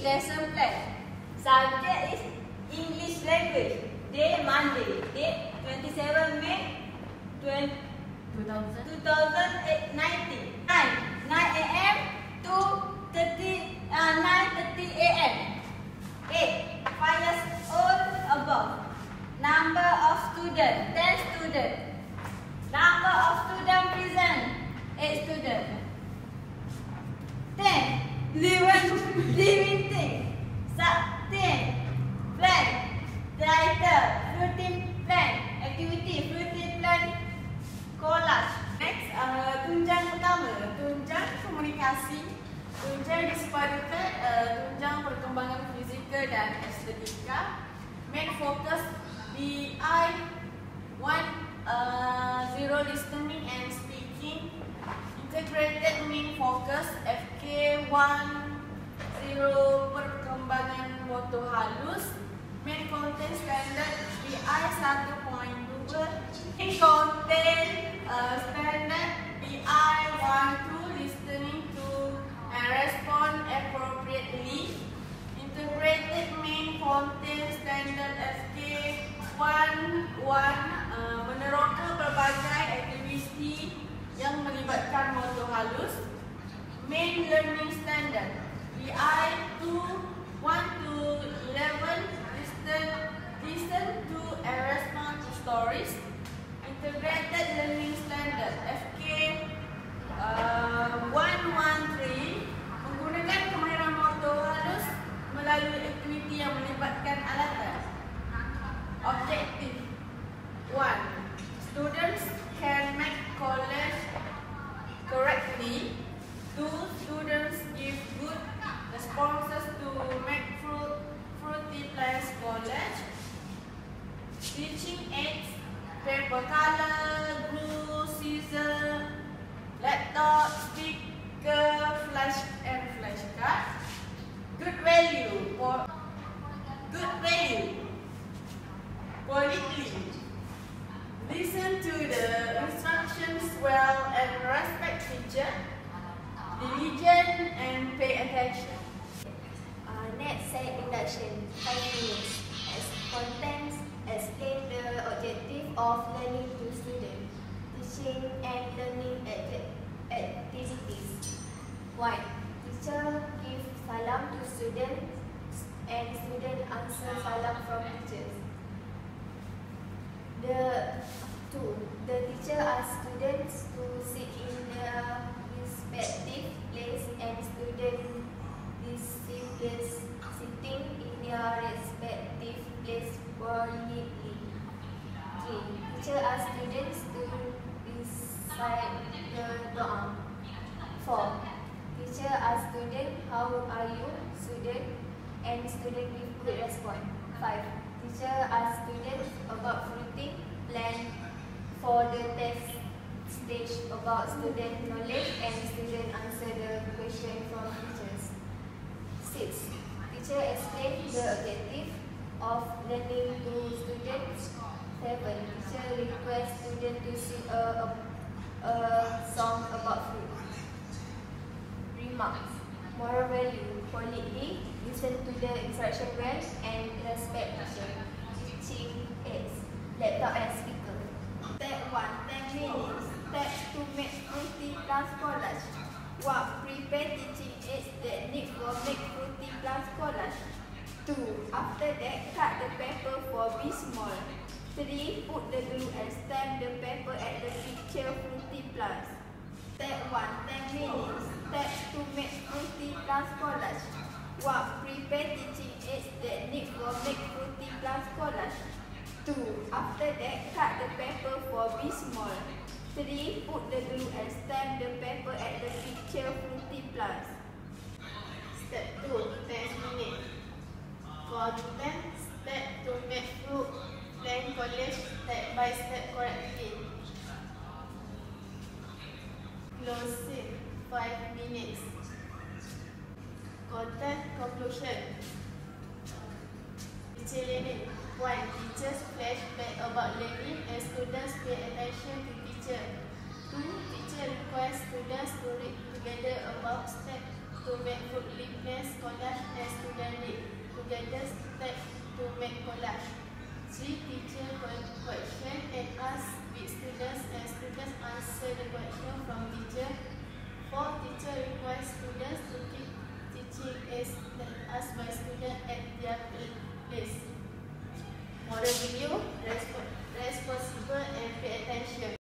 lesson plan. Subject is English language. Day Monday. Date 27 May 2019. 9 a.m. to 9:30 a.m. 8. 5 years old above. Number of students 10 students. Number of students present 8 students. 10. Living things. 10. Plan. Title. Routine plan. Activity. Routine plan. Collage. Next, tunjang pertama, tunjang komunikasi. Tunjang disepadukan tunjang perkembangan fizikal dan estetika. Main fokus BI 1.0 listening and speaking. Integrated main focus FK 1.0 perkembangan motor halus. Main content standard BI 1.2. Main content standard BI 1.2 listening to and respond appropriately. Integrated main content standard FK 1.1 meneroka berbagai aktiviti yang melibatkan motor halus. Main learning standard BI 2.1 to 11 listen to and respond to stories. Integrated learning standard FK 113 menggunakan kemahiran motor halus melalui aktiviti yang melibatkan alatan. Objective 1. Students can make collage correctly. 2. Students give good responses to make fruity plants collage. Teaching aids, paper color, glue, scissor, laptop, speaker, flash and flashcard. Good value. Politely. Listen to the instructions well and respect teacher. Diligent and pay attention. Next, set induction 5 minutes. As contents, explain the objective of learning to students. Teaching and learning activities. 1. Teacher give salam to students and student answer salam from teachers. 2. The teacher asks students to sit in their respective place and students receive sitting in their respective place politely. 3. Teacher asks students to recite the doa. 4. Teacher asks students, how are you, student? And student give good response. 5. Teacher asks students about routine plan for the test stage about student knowledge and student answer the question from teachers. 6. Teacher explain the objective of learning to students. 7. Teacher request students to sing a song about food. Remarks. Moral value. Politely, listen to the instruction well and respect teacher. Teaching aids. Laptop and speaker. Step 1. 10 minutes. Step 2. Make fruity plants collage. 1. Prepare teaching aids technique for make fruity plants collage. 2. After that, cut the paper for be small. 3. Put the glue and stamp the paper at the picture fruity plants. Step 1. 10 minutes. Step 2. Make fruity plants collage. 1. Prepare teaching aids technique for make fruity plants collage. 2. After that, cut the paper for be small. 3. Put the glue and stamp the paper at the picture fruity plants. Step 2. 10 minutes. For 10 step to make fruit plan collage step by step correctly. Closing 5 minutes. Content conclusion. Teacher learning. 1. Teachers flashback about learning and students pay attention to teacher. 2. Teacher request students to read together about step to make fruit leaf plants collage and student read. Together step to make collage. 3. Teacher question and ask with students and students answer the question from teacher. 4. Teacher requires students to keep teaching as asked by students at their place. Moral video.